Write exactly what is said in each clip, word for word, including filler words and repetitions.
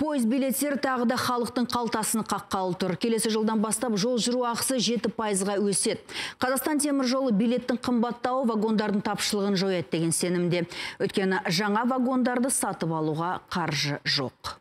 Пойыз билеттері тағы да халықтың қалтасын қаққалы тұр. Келесі жылдан бастап жол жүру ақысы жеті пайызға өседі. Қазақстан темір жолы билеттің қымбаттауы вагондардың тапшылығын жояды деген сенімде. Өйткені жаңа вагондарды сатып алуға қаржы жоқ.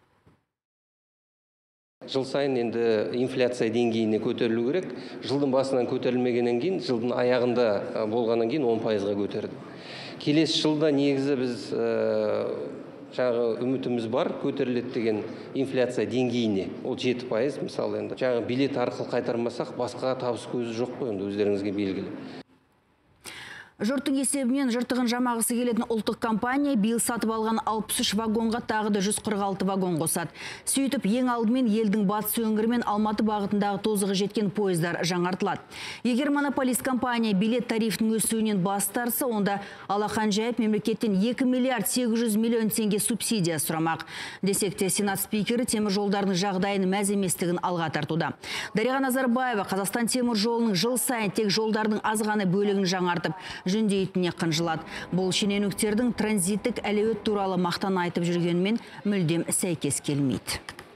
Жыл сайын енді инфляция деңгейіне көтерілу керек. Жылдың басынан көтерілмегеннен кейін, жылдың аяғында болғаннан кейін он пайызға көтерді. Келесі жылда негізі біз жаңағы үмітіміз бар, көтеріледі деген инфляция деңгейіне. Ол жеті пайыз, мысалы енді. Жаңағы билет арқылы қайтармасақ, басқа табыс көзі жоқ қой, енді өздеріңізге белгілі. Жұрттың есебімен жыртығын жамағысы келетін ұлттық компания биыл сатып алған алпыс үш вагонға тағы да жүз қырық алты вагон қосады. Сөйтіп ең алдымен елдің батыс өңірі мен Алматы бағытындағы тозығы жеткен пойыздар жаңартылады. Егер монополист компания билет тарифінің өсуінен бас тартса, онда алақан жайып мемлекеттен екі миллиард сегіз жүз миллион теңге субсидия сұрамақ. Десек те Сенат спикері темір жолдардың жағдайын мәз еместігін алға тартуда. Дариға Назарбаева Қазақстан темір жолының жыл сайын тек жолдардың азғаны бөлігін жаңартып жөндейтініне қынжылады. Бұл шенеуніктердің транзиттік әлеует туралы мақтан айтып жүргенмен мүлдем сәйкес келмейді.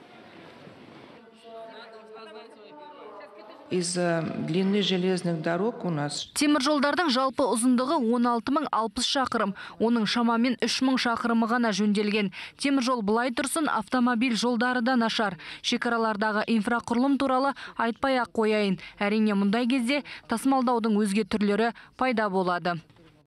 Из-за длины железных дорог у нас темір жолдардың жалпы ұзындығы он алты мың алпыс шақырым. Оның шамамен үш мың шақырымы ғана жөнделген. Темір жол былай тұрсын, автомобиль жолдары да нашар. Шекаралардағы инфрақұрылым туралы айтпай ақ қояйын. Әрине мұндай кезде тасымалдаудың өзге түрлері пайда болады.